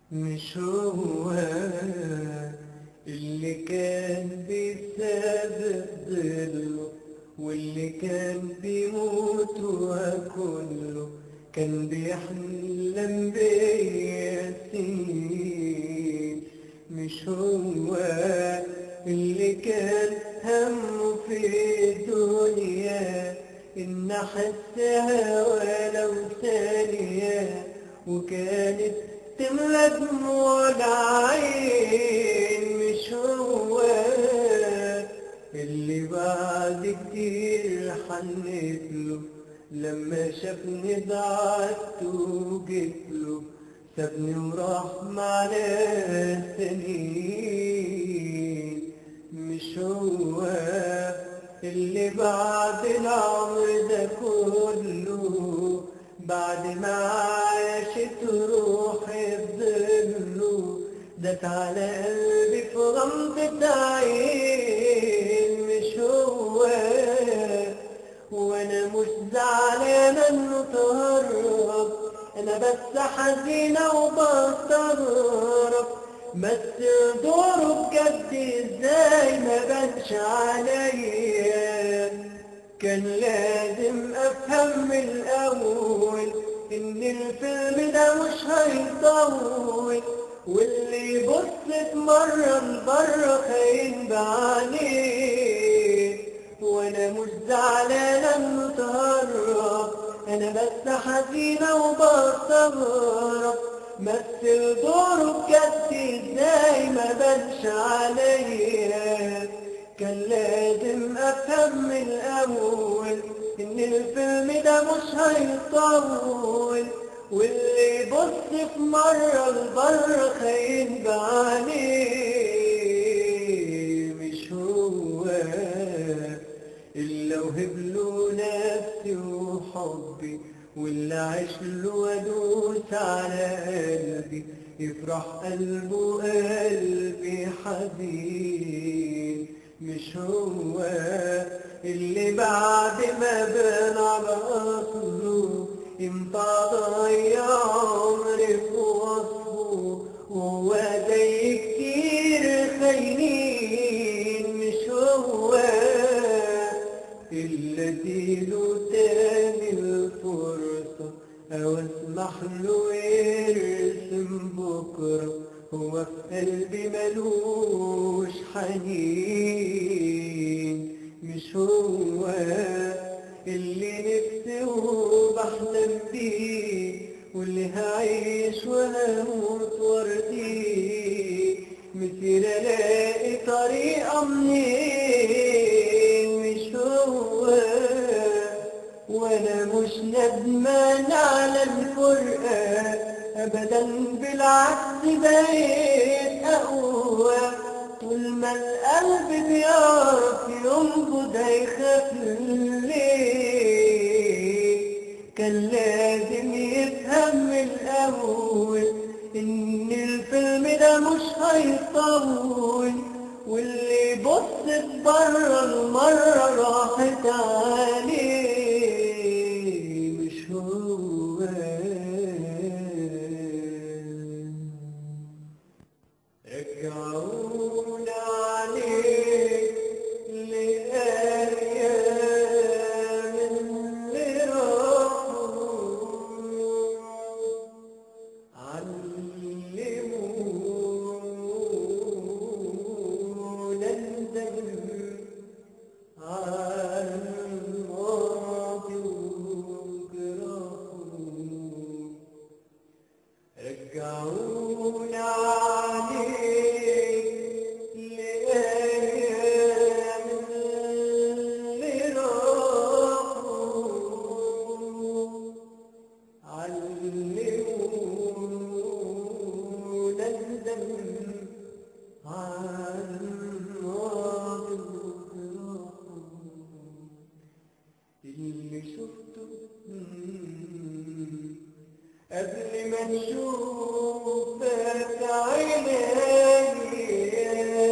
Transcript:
مش هو اللي كان بيسابق ظله، واللي كان بيموت وكله كان بيحلم بيا سنين. مش هو اللي كان همه في الدنيا إن أحسها ولو ثانية، وكانت تملى دموع العين. مش هو اللي بعد كتير حنيتله لما شافني ضعت وجيتله، سابني وراح مع ناس تانيين. مش هو اللي بعد العمر ده كله، بعد ما عاشت روحي بظله، داس على قلبي في غمضة عين. مش هو وانا مش زعلانة انه تهرب، انا بس حزينة وبستغرب، بس دوره بجد ازاي ما بانش عليا. كان لازم افهم من الاول ان الفيلم ده مش هيطول، واللي يبص مرة لبره خاين بعينيه. وانا مش زعلانة انه تهرب، انا بس حزينة وبستغرب، مثل دوره بجد ازاي ما بانش عليا. كان لازم افهم من الاول ان الفيلم ده مش هيطول، واللي يبص في مرة لبره خاين بعينيه. مش هو اللي اوهبله نفسي وحبي، واللي عشله وادوس على قلبي، يفرح قلبه قلبي حزين. مش هو اللي بعد ما بان على اصله امتى ضيع عمري في وصفه، وهو زي كتير خاينين. مش هو اللي اديله تاني الفرصة او اسمح له يرسم بكرة، هو في قلبي ملوش حنين. مش هو اللي نفسي وبحلم بيه، واللي هعيش وهموت وارضيه، مسير الاقي طريقة منين. مش هو وانا مش ندمان على الفرقة ابدا، بالعكس بقيت اقوى، طول ما القلب بيعرف ينبض هيخاف ليه. كان لازم يفهم من الاول ان الفيلم ده مش هيطول، واللي يبص بره المرة راحت عليه. مش هو رجعونا عليه لأيام اللي راحوا، علمونا ندم على الماضي وجراحه. رجعونا عليك لأيام اللي راحوا، علمونا ندم على الماضي وجراحه. اللي شفته قبل ما نشوفك عيني